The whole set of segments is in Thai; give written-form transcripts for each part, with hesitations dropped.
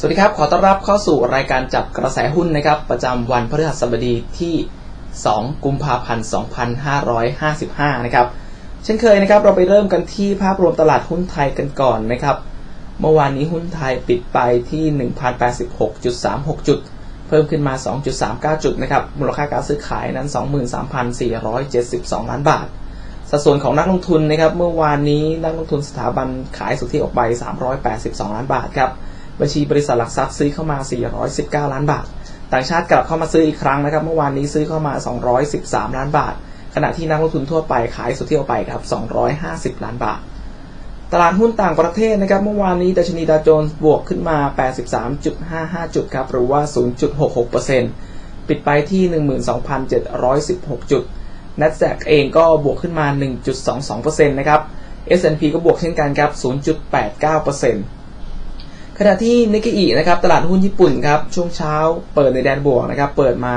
สวัสดีครับขอต้อนรับเข้าสู่รายการจับกระแสหุ้นนะครับประจำวันพฤหัสบดีที่2กุมภาพันธ์2555นะครับเช่นเคยนะครับเราไปเริ่มกันที่ภาพรวมตลาดหุ้นไทยกันก่อนนะครับเมื่อวานนี้หุ้นไทยปิดไปที่ 1,086.36 จุดเพิ่มขึ้นมา 2.39 จุดนะครับมูลค่าการซื้อขายนั้น 23,472 ล้านบาทสัดส่วนของนักลงทุนนะครับเมื่อวานนี้นักลงทุนสถาบันขายสุทธิออกไป382ล้านบาทครับบัญชีบริษัทหลักทรัพย์ซื้อเข้ามา419ล้านบาทต่างชาติกลับเข้ามาซื้ออีกครั้งนะครับเมื่อวานนี้ซื้อเข้ามา213ล้านบาทขณะที่นักลงทุนทั่วไปขายสุทธิออกไปครับ250ล้านบาทตลาดหุ้นต่างประเทศนะครับเมื่อวานนี้ดัชนีดาวโจนส์บวกขึ้นมา 83.55 จุดครับหรือว่า 0.66% ปิดไปที่ 12,716 จุด NASDAQ เองก็บวกขึ้นมา 1.22% นะครับ S&P ก็บวกเช่นกันครับ 0.89%ขณะที่ Nikkei นะครับตลาดหุ้นญี่ปุ่นครับช่วงเช้าเปิดในแดนบวกนะครับเปิดมา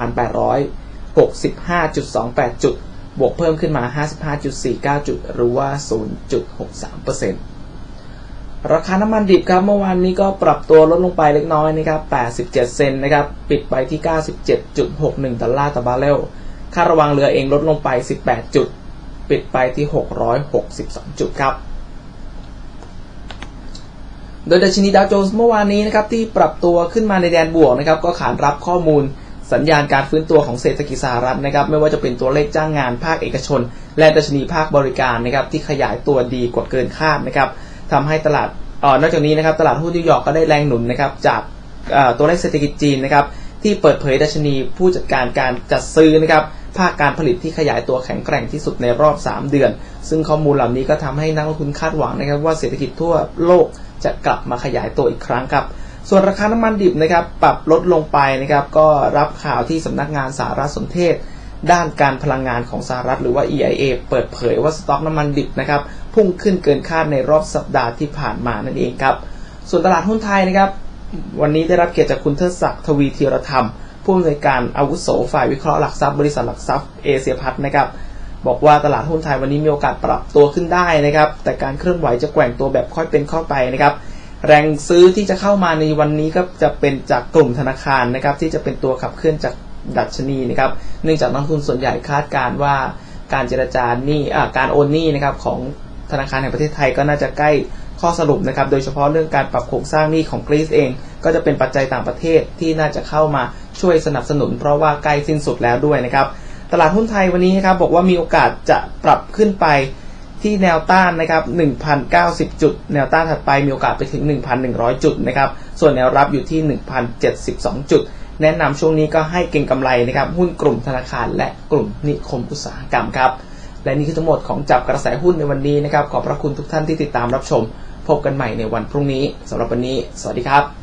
8,865.28 จุดบวกเพิ่มขึ้นมา 55.49 จุดหรือว่า 0.63% ราคาน้ำมันดิบครับเมื่อวานนี้ก็ปรับตัวลดลงไปเล็กน้อยนะครับ87 เซนต์นะครับปิดไปที่ 97.61 ดอลลาร์ต่อบาร์เรลค่าระวังเรือเองลดลงไป18 จุดปิดไปที่662 จุดครับโดยดัชนีดาวโจนส์เมื่อวานนี้นะครับที่ปรับตัวขึ้นมาในแดนบวกนะครับก็ขานรับข้อมูลสัญญาณการฟื้นตัวของเศรษฐกิจสหรัฐนะครับไม่ว่าจะเป็นตัวเลขจ้างงานภาคเอกชนและดัชนีภาคบริการนะครับที่ขยายตัวดีกว่าเกินคาดนะครับทำให้ตลาดนอกจากนี้นะครับตลาดหุ้นนิวยอร์กก็ได้แรงหนุนนะครับจากตัวเลขเศรษฐกิจจีนนะครับที่เปิดเผยดัชนีผู้จัดการการจัดซื้อนะครับภาคการผลิตที่ขยายตัวแข็งแกร่งที่สุดในรอบ3 เดือนซึ่งข้อมูลเหล่านี้ก็ทำให้นักลงทุนคาดหวังนะครับว่าเศรษฐกิจทั่วโลกจะกลับมาขยายตัวอีกครั้งครับส่วนราคาน้ำมันดิบนะครับปรับลดลงไปนะครับก็รับข่าวที่สำนักงานสารสนเทศด้านการพลังงานของสหรัฐหรือว่า EIA เปิดเผยว่าสต็อกน้ำมันดิบนะครับพุ่งขึ้นเกินคาดในรอบสัปดาห์ที่ผ่านมานั่นเองครับส่วนตลาดหุ้นไทยนะครับวันนี้ได้รับเกียรติจากคุณเทิดศักดิ์ทวีธีรธรรมผู้อำนวยการอาวุโสฝ่ายวิเคราะห์หลักทรัพย์บริษัทหลักทรัพย์เอเชียพัฒน์นะครับบอกว่าตลาดหุ้นไทยวันนี้มีโอกาสปรับตัวขึ้นได้นะครับแต่การเคลื่อนไหวจะแกว่งตัวแบบค่อยเป็นค่อยไปนะครับแรงซื้อที่จะเข้ามาในวันนี้ก็จะเป็นจากกลุ่มธนาคารนะครับที่จะเป็นตัวขับเคลื่อนจากดัชนีนะครับเนื่องจากนักลงทุนส่วนใหญ่คาดการณ์ว่าการเจรจาหนี้การโอนหนี้นะครับของธนาคารแห่งประเทศไทยก็น่าจะใกล้ข้อสรุปนะครับโดยเฉพาะเรื่องการปรับโครงสร้างหนี้ของกรีซเองก็จะเป็นปัจจัยต่างประเทศที่น่าจะเข้ามาช่วยสนับสนุนเพราะว่าใกล้สิ้นสุดแล้วด้วยนะครับตลาดหุ้นไทยวันนี้นะครับบอกว่ามีโอกาสจะปรับขึ้นไปที่แนวต้านนะครับ 1,090 จุดแนวต้านถัดไปมีโอกาสไปถึง 1,100 จุดนะครับส่วนแนวรับอยู่ที่ 1,072 จุดแนะนำช่วงนี้ก็ให้เก็งกำไรนะครับหุ้นกลุ่มธนาคารและกลุ่มนิคมอุตสาหกรรมครับและนี่คือทั้งหมดของจับกระแสหุ้นในวันนี้นะครับขอบพระคุณทุกท่านที่ติดตามรับชมพบกันใหม่ในวันพรุ่งนี้สำหรับวันนี้สวัสดีครับ